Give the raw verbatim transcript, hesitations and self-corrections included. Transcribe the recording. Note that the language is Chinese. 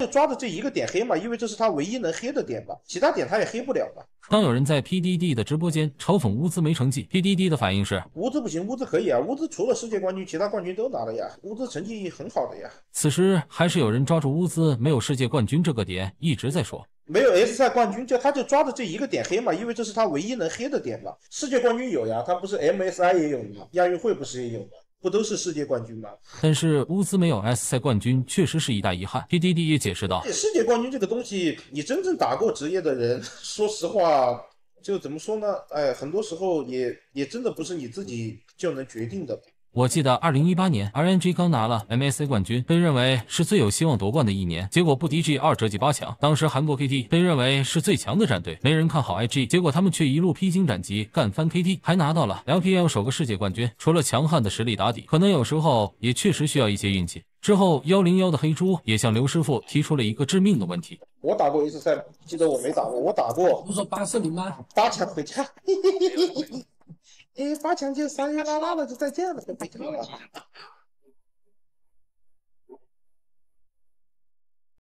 就抓着这一个点黑嘛，因为这是他唯一能黑的点吧，其他点他也黑不了嘛。 当有人在 P D D 的直播间嘲讽乌兹没成绩 ，P D D 的反应是： 乌兹不行，乌兹可以啊，乌兹除了世界冠军，其他冠军都拿了呀，乌兹成绩很好的呀。 此时还是有人抓住乌兹没有世界冠军这个点，一直在说。 没有 S 赛冠军，就他就抓着这一个点黑嘛，因为这是他唯一能黑的点嘛。世界冠军有呀，他不是 M S I 也有吗？亚运会不是也有吗？不都是世界冠军吗？ 但是乌兹没有 S 赛冠军，确实是一大遗憾。P D D 也解释道： 世界冠军这个东西，你真正打过职业的人，说实话，就怎么说呢？哎，很多时候也也真的不是你自己就能决定的。 我记得二零一八年 R N G 刚拿了 M S C 冠军，被认为是最有希望夺冠的一年，结果不敌 G 二折戟八强。当时韩国 K T 被认为是最强的战队，没人看好 I G， 结果他们却一路披荆斩棘，干翻 K T， 还拿到了 L P L 首个世界冠军。除了强悍的实力打底，可能有时候也确实需要一些运气。之后一零一的黑猪也向刘师傅提出了一个致命的问题： 我打过一次赛，记得我没打过，我打过。 不是说八胜零吗？ 八强回家。哎，八强就三月拉拉了，就再见了，就回家了。